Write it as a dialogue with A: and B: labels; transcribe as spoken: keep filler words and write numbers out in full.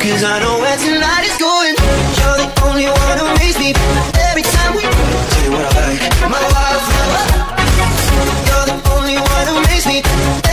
A: Cause I know where tonight is going. You're the only one who makes me every time we tell you what I like, my wildflower. You're the only one who makes me